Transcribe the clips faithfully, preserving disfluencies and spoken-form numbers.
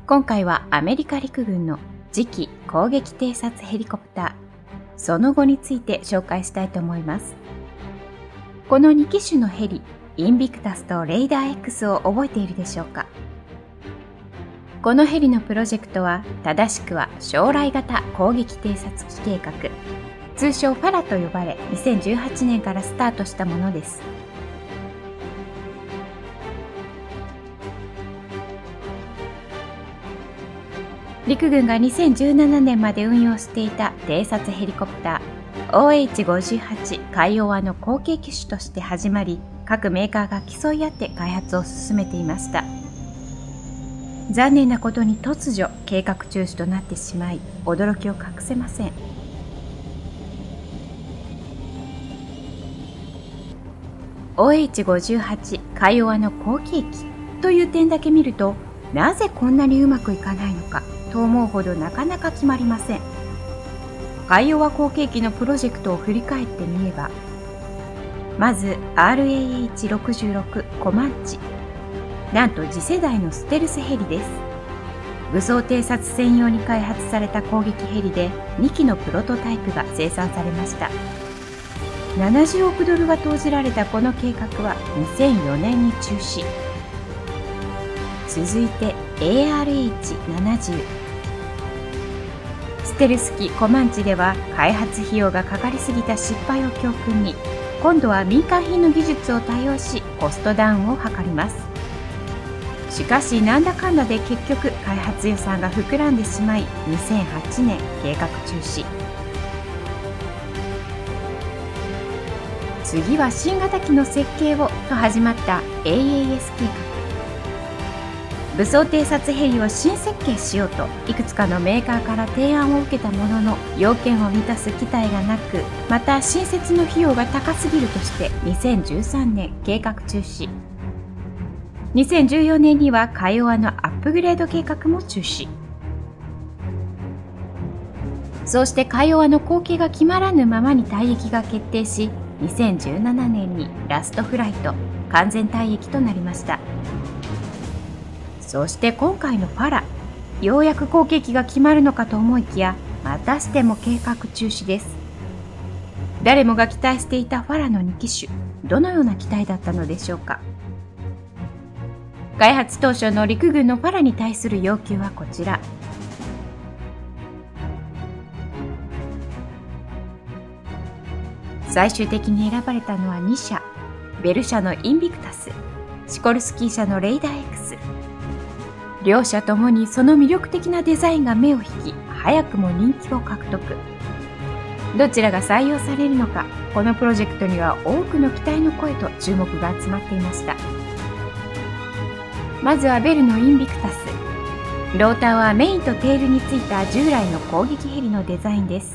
今回はアメリカ陸軍の次期攻撃偵察ヘリコプター、その後について紹介したいと思います。このに機種のヘリ、インビクタスとレイダー X を覚えているでしょうか。このヘリのプロジェクトは正しくは将来型攻撃偵察機計画、通称ファラと呼ばれにせんじゅうはちねんからスタートしたものです。陸軍がにせんじゅうななねんまで運用していた偵察ヘリコプター オーエイチごじゅうはち カイオワの後継機種として始まり、各メーカーが競い合って開発を進めていました。残念なことに突如計画中止となってしまい、驚きを隠せません。オーエイチごじゅうはち カイオワの後継機という点だけ見ると、なぜこんなにうまくいかないのかと思うほどなかなか決まりません。カイオワ後継機のプロジェクトを振り返ってみれば、まず アールエーエイチろくじゅうろく コマンチ、なんと次世代のステルスヘリです。武装偵察専用に開発された攻撃ヘリでに機のプロトタイプが生産されました。ななじゅうおくドルが投じられたこの計画はにせんよねんに中止。続いて エーアールエイチななじゅう、ステルス機コマンチでは開発費用がかかりすぎた失敗を教訓に、今度は民間品の技術を多用しコストダウンを図ります。しかしなんだかんだで結局開発予算が膨らんでしまい、にせんはちねん計画中止。次は新型機の設計をと始まった エーエーエス 計画。武装偵察ヘリを新設計しようといくつかのメーカーから提案を受けたものの、要件を満たす機体がなく、また新設の費用が高すぎるとしてにせんじゅうさんねん計画中止。にせんじゅうよねんにはカイオワのアップグレード計画も中止。そうしてカイオワの後継が決まらぬままに退役が決定し、にせんじゅうななねんにラストフライト、完全退役となりました。そして今回のファラ、ようやく後継機が決まるのかと思いきや、またしても計画中止です。誰もが期待していたファラのに機種、どのような機体だったのでしょうか。開発当初の陸軍のファラに対する要求はこちら。最終的に選ばれたのはに社、ベル社のインビクタス、シコルスキー社のレイダー X。両社ともにその魅力的なデザインが目を引き、早くも人気を獲得。どちらが採用されるのか、このプロジェクトには多くの期待の声と注目が集まっていました。まずはベルのインビクタス。ローターはメインとテールについた従来の攻撃ヘリのデザインです。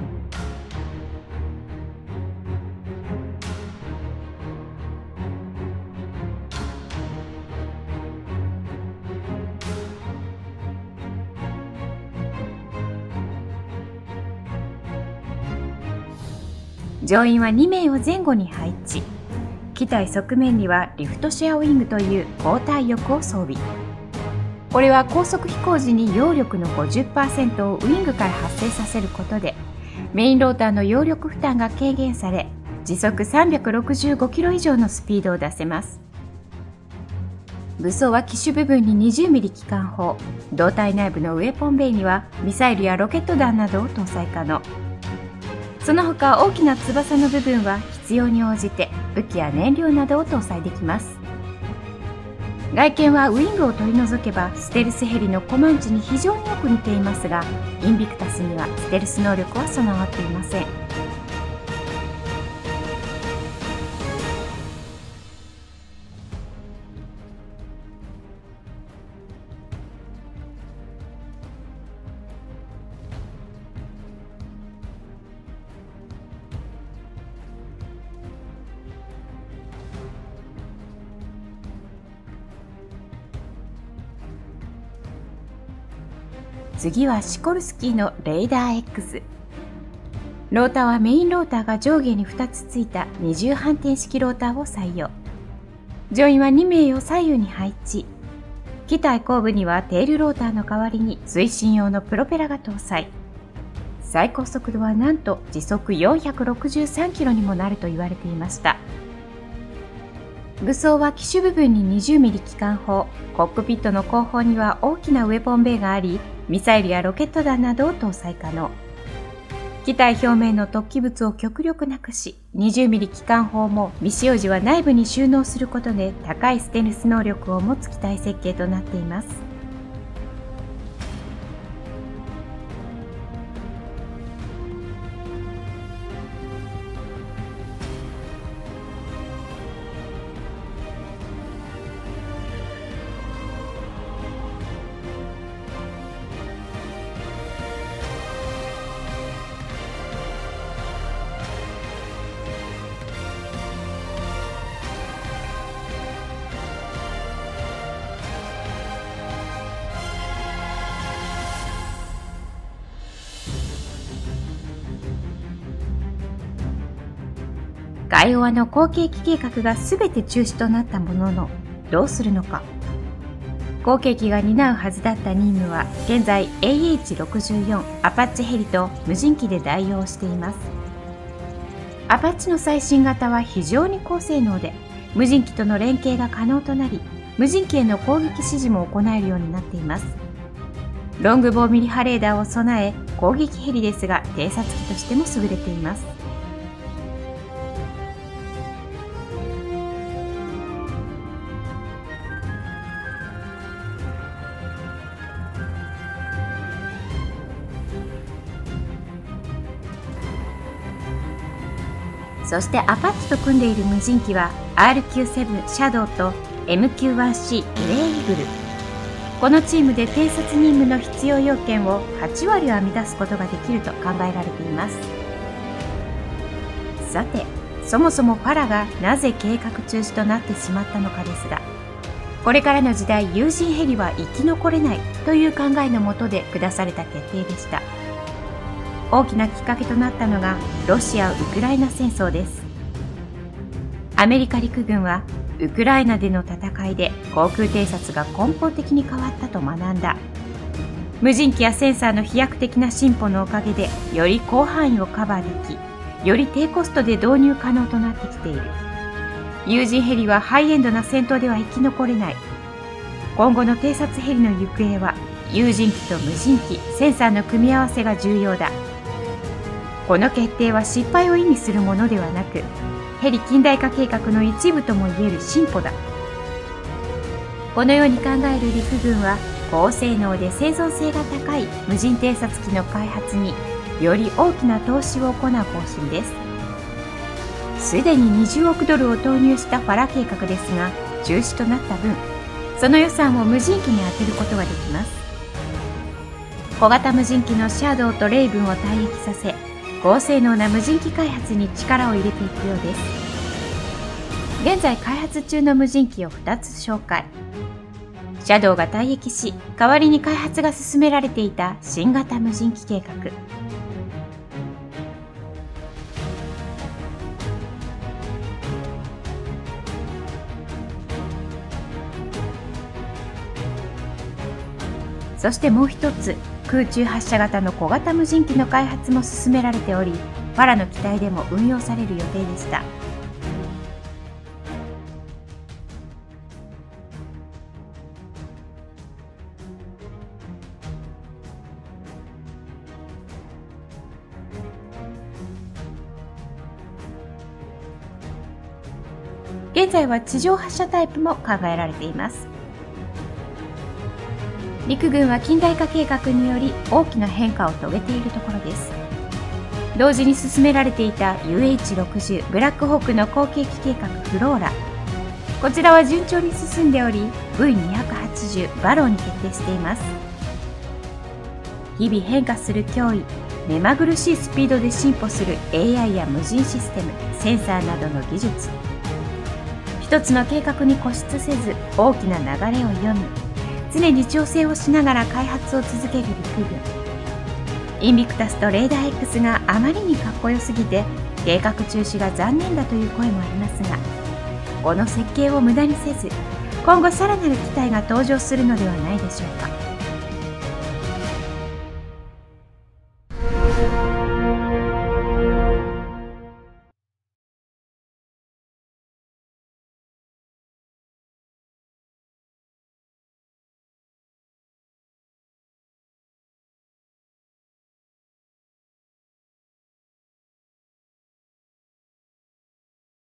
乗員はに名を前後に配置。機体側面にはリフトシェアウィングという後退翼を装備。これは高速飛行時に揚力の ごじゅっパーセント をウィングから発生させることで、メインローターの揚力負担が軽減され、時速さんびゃくろくじゅうごキロ以上のスピードを出せます。武装は機首部分に にじゅうミリ 機関砲、胴体内部のウェポンベイにはミサイルやロケット弾などを搭載可能。その他大きな翼の部分は必要に応じて武器や燃料などを搭載できます。外見はウィングを取り除けばステルスヘリのコマンチに非常によく似ていますが、インビクタスにはステルス能力は備わっていません。次はシコルスキーのレーダー X。ローターはメインローターが上下にふたつついた二重反転式ローターを採用。乗員はに名を左右に配置。 機体後部にはテールローターの代わりに推進用のプロペラが搭載。最高速度はなんと時速よんひゃくろくじゅうさんキロにもなると言われていました。武装は機首部分に にじゅうミリ 機関砲、コックピットの後方には大きなウェポンベイがあり、ミサイルやロケット弾などを搭載可能。機体表面の突起物を極力なくし、にじゅうミリ 機関砲も未使用時は内部に収納することで高いステルス能力を持つ機体設計となっています。ガイオワの後継機計画が全て中止となったものの、どうするのか。後継機が担うはずだった任務は、現在 エーエイチろくじゅうよん アパッチヘリと無人機で代用しています。アパッチの最新型は非常に高性能で、無人機との連携が可能となり、無人機への攻撃指示も行えるようになっています。ロングボーミリ波レーダーを備え、攻撃ヘリですが、偵察機としても優れています。そしてアパッチと組んでいる無人機は アールキューセブン シャドウと エムキューワンシー グレーイーグル。このチームで偵察任務の必要要件をはちわりは満たすことができると考えられています。さて、そもそもパラがなぜ計画中止となってしまったのかですが、これからの時代有人ヘリは生き残れないという考えのもとで下された決定でした。大きなきっかけとなったのがロシア・ウクライナ戦争です。アメリカ陸軍はウクライナでの戦いで航空偵察が根本的に変わったと学んだ。無人機やセンサーの飛躍的な進歩のおかげでより広範囲をカバーでき、より低コストで導入可能となってきている。有人ヘリはハイエンドな戦闘では生き残れない。今後の偵察ヘリの行方は有人機と無人機、センサーの組み合わせが重要だ。この決定は失敗を意味するものではなく、ヘリ近代化計画の一部ともいえる進歩だ。このように考える陸軍は、高性能で生存性が高い無人偵察機の開発により大きな投資を行う方針です。すでににじゅうおくドルを投入したファラ計画ですが、中止となった分、その予算を無人機に充てることができます。小型無人機のシャドウとレイブンを退役させ、高性能な無人機開発に力を入れていくようです。現在開発中の無人機をふたつ紹介。シャドウが退役し、代わりに開発が進められていた新型無人機計画。そしてもう一つ、空中発射型の小型無人機の開発も進められており、パラの機体でも運用される予定でした。現在は地上発射タイプも考えられています。陸軍は近代化計画により大きな変化を遂げているところです。同時に進められていた ユーエイチろくじゅう ブラックホークの後継機計画フローラ。こちらは順調に進んでおり ブイにひゃくはちじゅう バローに決定しています。日々変化する脅威、目まぐるしいスピードで進歩する エーアイ や無人システム、センサーなどの技術。一つの計画に固執せず大きな流れを読み、常に調整をしながら開発を続ける陸軍。インビクタスとレーダー X があまりにかっこよすぎて計画中止が残念だという声もありますが、この設計を無駄にせず、 今後さらなる機体が登場するのではないでしょうか。